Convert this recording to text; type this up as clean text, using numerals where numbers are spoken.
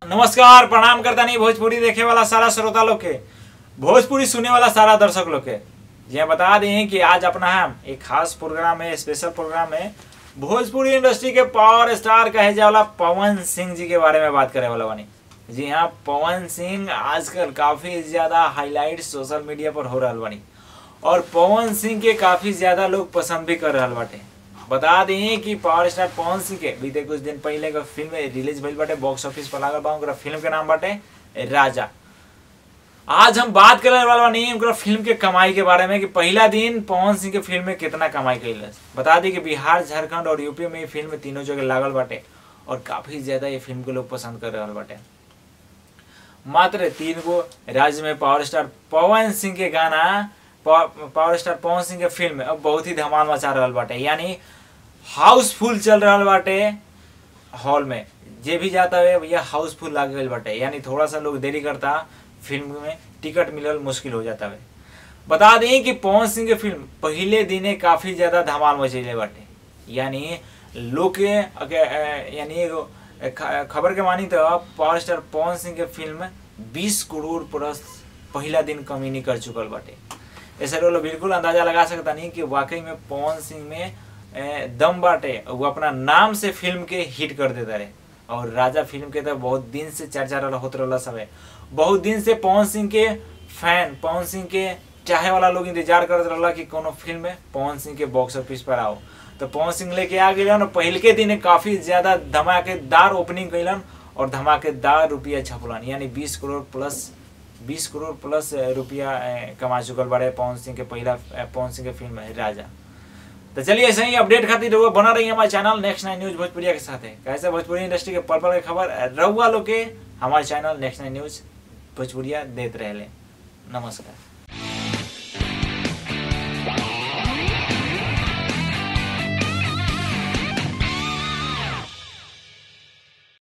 नमस्कार प्रणाम करता नहीं भोजपुरी देखे वाला सारा श्रोता लोग के, भोजपुरी सुनने वाला सारा दर्शक लोग के ये बता दें कि आज अपना हम एक खास प्रोग्राम है, स्पेशल प्रोग्राम है। भोजपुरी इंडस्ट्री के पावर स्टार कहे जाए वाला पवन सिंह जी के बारे में बात करे वाला बानी। जी हाँ, पवन सिंह आजकल काफी ज्यादा हाईलाइट सोशल मीडिया पर हो रहा बानी और पवन सिंह के काफी ज्यादा लोग पसंद भी कर रहा बाटे। बता दें कि पावर स्टार पवन सिंह के बीते कुछ दिन पहले का फिल्म रिलीज भइल बाटे, बॉक्स ऑफिस पर लागल बा। फिल्म के नाम बाटे राजा। आज हम बात करे वाला नहीं उनका फिल्म के कमाई के बारे में कि पहला दिन पवन सिंह के फिल्म में कितना कमाई कैलस। बता दी कि बिहार, झारखंड और यूपी में ये फिल्म तीनों जगह लागल बाटे और काफी ज्यादा ये फिल्म के लोग पसंद कर रहे बाटे। मात्र 3 गो राज्य में पावर स्टार पवन सिंह के गाना, पावर स्टार पवन सिंह के फिल्म अब बहुत ही धमाल मचा रहा बाटे, यानी हाउसफुल चल रहा बाटे। हॉल में जे भी जाता है भैया हाउसफुल लाग गई बाटे, यानी थोड़ा सा लोग देरी करता फिल्म में टिकट मिलल मुश्किल हो जाता है। बता दें कि पवन सिंह के फिल्म पहले दिन काफी ज्यादा धमाल मचेले बाटे, यानी लोग के यानी खबर के मानी तो पावर स्टार पवन सिंह के फिल्म 20 करोड़ प्लस पहला दिन कमीनी कर चुकल बाटे। ऐसे लोग बिल्कुल अंदाजा लगा सकता नहीं कि वाकई में पवन सिंह में दम बाटे, वो अपना नाम से फिल्म के हिट कर देता रहे। और राजा फिल्म के तो बहुत दिन से चर्चा होते रहा सब, बहुत दिन से पवन सिंह के फैन, पवन सिंह के चाहे वाला लोग इंतजार करते रहा कि कोनो फिल्म में पवन सिंह के बॉक्स ऑफिस पर आओ। तो पवन सिंह लेके आ गए और पहले के दिन काफी ज्यादा धमाकेदार ओपनिंग कैलन और धमाकेदार रुपया छपलन, यानी 20 करोड़ प्लस रुपया कमा चुकल बारे पवन सिंह के पहला पवन सिंह के फिल्म है राजा। तो चलिए ऐसे ही अपडेट खातिर रहुआ बना रही हमारे चैनल नेक्स्ट 9 न्यूज भोजपुरिया के साथ है। कैसे भोजपुरी इंडस्ट्री के पल के खबर रहुआ लोग के हमारे चैनल नेक्स्ट 9 न्यूज भोजपुरिया देते रहे। नमस्कार।